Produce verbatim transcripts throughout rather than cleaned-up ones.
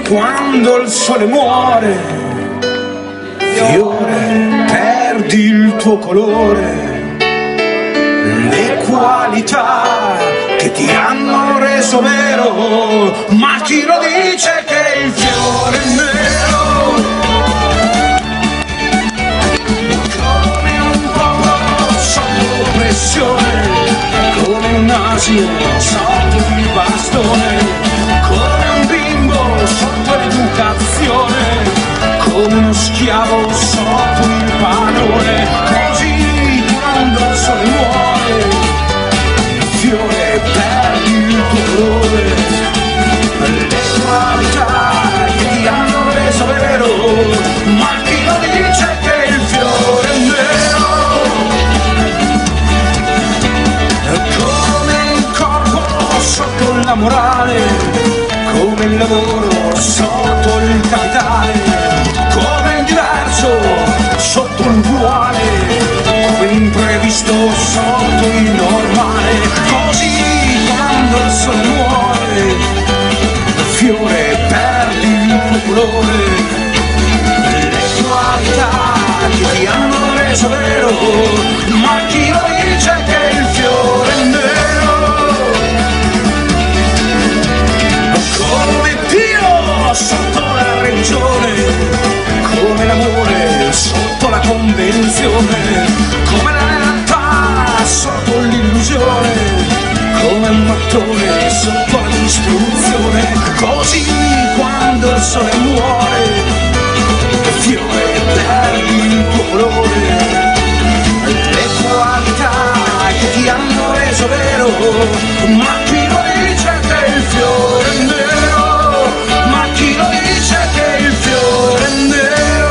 quando il sole muore, fiore, perdi il tuo colore, le qualità che ti hanno reso vero, ma chi lo dice che il fiore è nero? Come un popolo sotto pressione, come un asino sotto il bastone, come un bimbo sotto l'educazione, come uno schiavo sotto il padrone. Così quando il sole muore, fiore, perdi il tuo colore, le qualità che ti hanno reso vero, ma chi lo dice che il fiore è nero? Come il corpo sotto la morale, come il lavoro sotto il capitale, come il diverso sotto l'uguale, come l'imprevisto sotto il normale. Così quando il sole muore, fiore, perdi il tuo colore, le qualità che ti hanno reso vero, ma chi lo dice che il fiore è nero? Come Dio sotto la religione, come l'amore sotto la convenzione, come la realtà sotto l'illusione, come un mattone sotto la distruzione. Così quando il sole muore, fiore, perdi il tuo colore, le qualità che ti hanno reso vero, ma chi lo dice che il fiore è nero? Ma chi lo dice che il fiore è nero?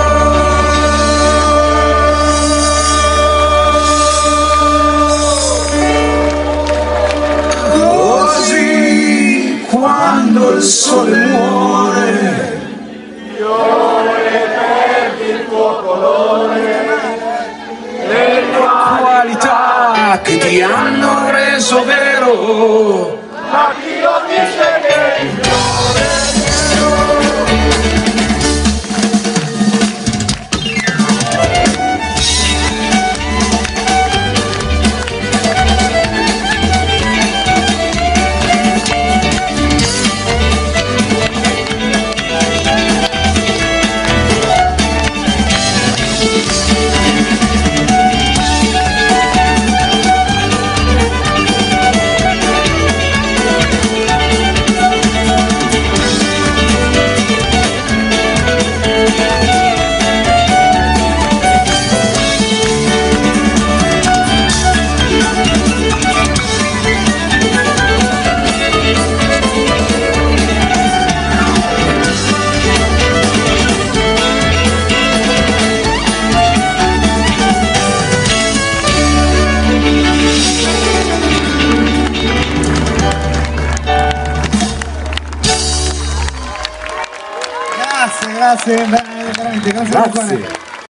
Così quando il sole muore, fiore, perdi il tuo colore, le qualità che ti hanno reso vero, ma chi lo dice che il fiore è nero? Grazie, grazie, veramente, grazie. Grazie.